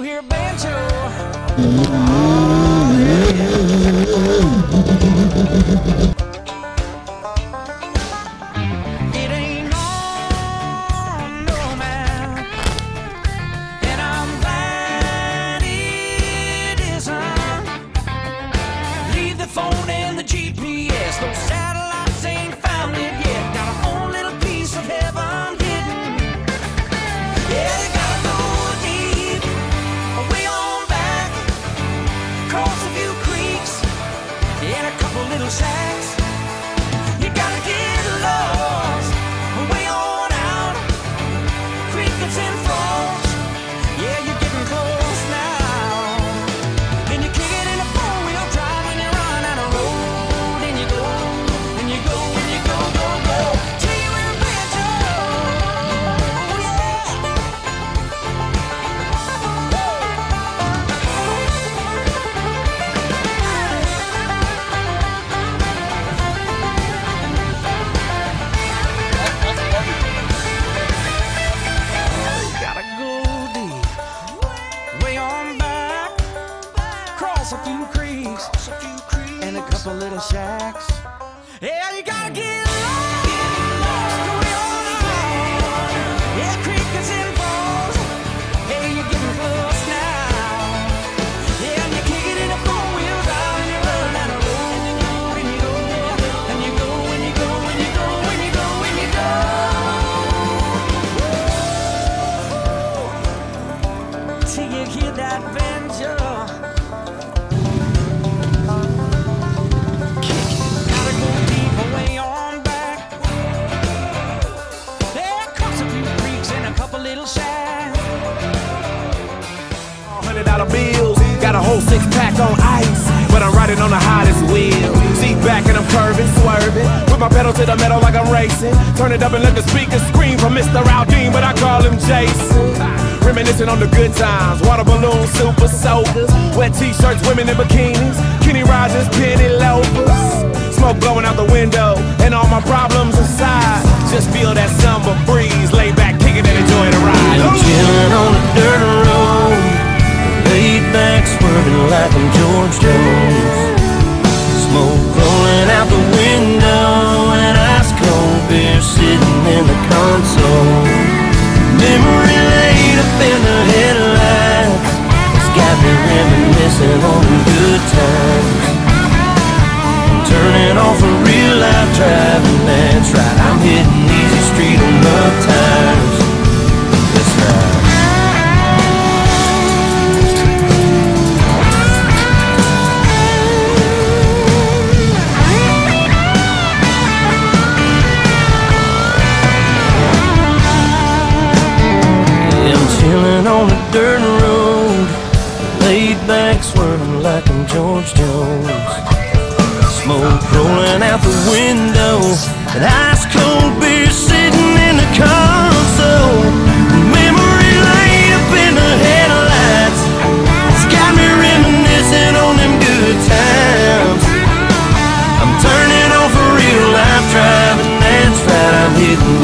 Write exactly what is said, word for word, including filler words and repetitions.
hear Banjo. It ain't on, no man, and I'm glad it isn't. Leave the phone and the G P S, those satellites ain't found it yet. Got a whole little piece of heaven hidden. Yeah, you gotta go deep, way on back, cross a few creeks and a couple little shacks. You gotta get lost, way on out, crickets and frogs. Yeah, you're getting close now. And you kick it in a four-wheel drive when you run out of road. And you go, and you go, and you go, go, go, till you hear a banjo. Gotta go deep, way on back, cross a few creeks, and a couple little shacks. Yeah, you gotta get lost, way on out. Yeah, crickets and frogs. Hey, you're getting close now. Yeah, and you kick it in a four-wheel drive and you run down the road. And you go, and you go, and you go, and you go, and you go, and you go. Till you hear that banjo. Gotta go deep, way on back. There comes a few creeks and a couple little shacks. Hundred dollar bills, got a whole six pack on ice, but I'm riding on the hottest wheel. Seat back and I'm curving, swerving, with my pedal to the metal like I'm racing. Turn it up and let the speakers scream for Mister Aldean, but I call him Jason. Reminiscing on the good times, water balloons, super soakers, wet t-shirts, women in bikinis, Kenny Rogers, penny loafers. Smoke blowing out the window, and all my problems aside, just feel that summer breeze, lay back, kick it and enjoy the ride. I'm chilling on the dirt road, laid back, swerving like I'm George Jones. Smoke rolling out the window, and ice cold beer sitting in the console. Memory laid up in the headlights, it's got me reminiscing on the good times. I'm turning off a real life driving, that's right, I'm hitting easy street on love tires. That's right. Chilling on the dirt road, laid back, swerving like I'm George Jones. Smoke rolling out the window, and ice cold beer sitting in the console. Memory laid up in the headlights, it's got me reminiscing on them good times. I'm turning off a real life driving, that's right, I'm hitting